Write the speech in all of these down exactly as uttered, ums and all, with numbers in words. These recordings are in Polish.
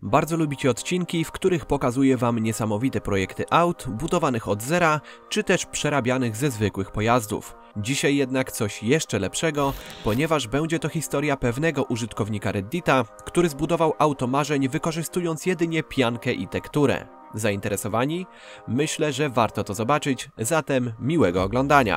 Bardzo lubicie odcinki, w których pokazuję Wam niesamowite projekty aut, budowanych od zera, czy też przerabianych ze zwykłych pojazdów. Dzisiaj jednak coś jeszcze lepszego, ponieważ będzie to historia pewnego użytkownika Reddita, który zbudował auto marzeń wykorzystując jedynie piankę i tekturę. Zainteresowani? Myślę, że warto to zobaczyć, zatem miłego oglądania.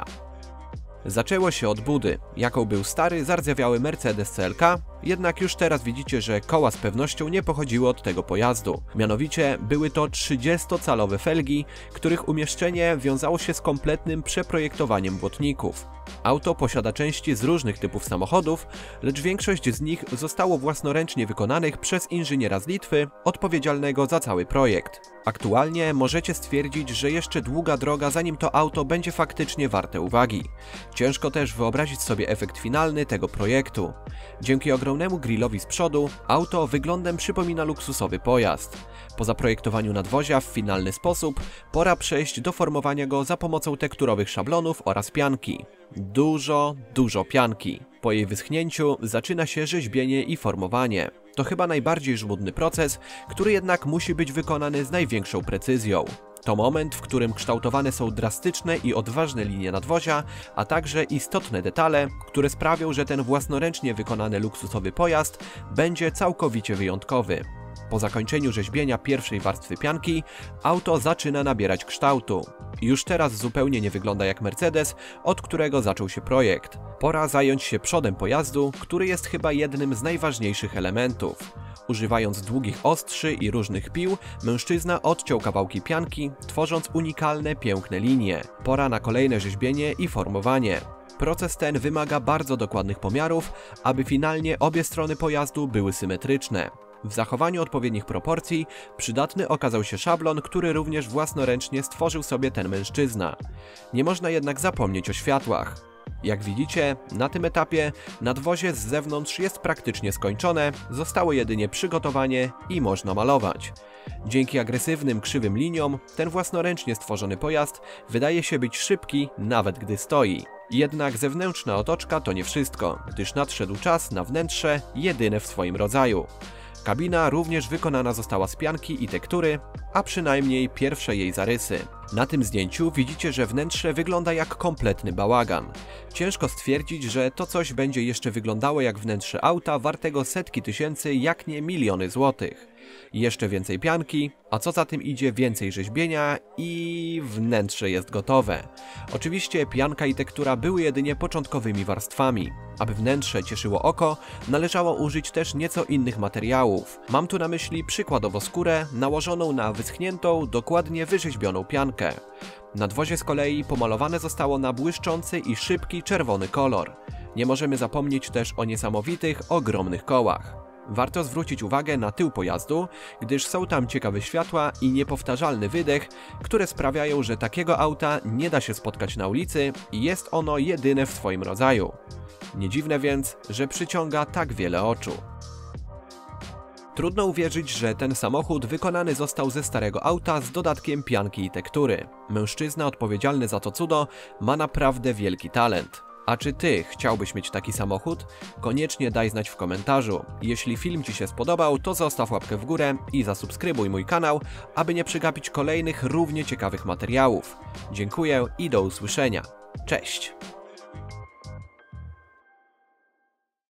Zaczęło się od budy, jaką był stary, zardzewiały Mercedes C L K, jednak już teraz widzicie, że koła z pewnością nie pochodziły od tego pojazdu. Mianowicie były to trzydziestocalowe felgi, których umieszczenie wiązało się z kompletnym przeprojektowaniem błotników. Auto posiada części z różnych typów samochodów, lecz większość z nich zostało własnoręcznie wykonanych przez inżyniera z Litwy, odpowiedzialnego za cały projekt. Aktualnie możecie stwierdzić, że jeszcze długa droga, zanim to auto będzie faktycznie warte uwagi. Ciężko też wyobrazić sobie efekt finalny tego projektu. Dzięki ogromnemu grillowi z przodu, auto wyglądem przypomina luksusowy pojazd. Po zaprojektowaniu nadwozia w finalny sposób, pora przejść do formowania go za pomocą tekturowych szablonów oraz pianki. Dużo, dużo pianki. Po jej wyschnięciu zaczyna się rzeźbienie i formowanie. To chyba najbardziej żmudny proces, który jednak musi być wykonany z największą precyzją. To moment, w którym kształtowane są drastyczne i odważne linie nadwozia, a także istotne detale, które sprawią, że ten własnoręcznie wykonany luksusowy pojazd będzie całkowicie wyjątkowy. Po zakończeniu rzeźbienia pierwszej warstwy pianki, auto zaczyna nabierać kształtu. Już teraz zupełnie nie wygląda jak Mercedes, od którego zaczął się projekt. Pora zająć się przodem pojazdu, który jest chyba jednym z najważniejszych elementów. Używając długich ostrzy i różnych pił, mężczyzna odciął kawałki pianki, tworząc unikalne, piękne linie. Pora na kolejne rzeźbienie i formowanie. Proces ten wymaga bardzo dokładnych pomiarów, aby finalnie obie strony pojazdu były symetryczne. W zachowaniu odpowiednich proporcji przydatny okazał się szablon, który również własnoręcznie stworzył sobie ten mężczyzna. Nie można jednak zapomnieć o światłach. Jak widzicie, na tym etapie nadwozie z zewnątrz jest praktycznie skończone, zostało jedynie przygotowanie i można malować. Dzięki agresywnym, krzywym liniom, ten własnoręcznie stworzony pojazd wydaje się być szybki, nawet gdy stoi. Jednak zewnętrzna otoczka to nie wszystko, gdyż nadszedł czas na wnętrze jedyne w swoim rodzaju. Kabina również wykonana została z pianki i tektury, a przynajmniej pierwsze jej zarysy. Na tym zdjęciu widzicie, że wnętrze wygląda jak kompletny bałagan. Ciężko stwierdzić, że to coś będzie jeszcze wyglądało jak wnętrze auta wartego setki tysięcy, jak nie miliony złotych. Jeszcze więcej pianki, a co za tym idzie więcej rzeźbienia i wnętrze jest gotowe. Oczywiście pianka i tektura były jedynie początkowymi warstwami. Aby wnętrze cieszyło oko, należało użyć też nieco innych materiałów. Mam tu na myśli przykładowo skórę nałożoną na wyschniętą, dokładnie wyrzeźbioną piankę. Nadwozie z kolei pomalowane zostało na błyszczący i szybki czerwony kolor. Nie możemy zapomnieć też o niesamowitych, ogromnych kołach. Warto zwrócić uwagę na tył pojazdu, gdyż są tam ciekawe światła i niepowtarzalny wydech, które sprawiają, że takiego auta nie da się spotkać na ulicy i jest ono jedyne w swoim rodzaju. Nie dziwne więc, że przyciąga tak wiele oczu. Trudno uwierzyć, że ten samochód wykonany został ze starego auta z dodatkiem pianki i tektury. Mężczyzna odpowiedzialny za to cudo ma naprawdę wielki talent. A czy ty chciałbyś mieć taki samochód? Koniecznie daj znać w komentarzu. Jeśli film ci się spodobał, to zostaw łapkę w górę i zasubskrybuj mój kanał, aby nie przegapić kolejnych równie ciekawych materiałów. Dziękuję i do usłyszenia. Cześć!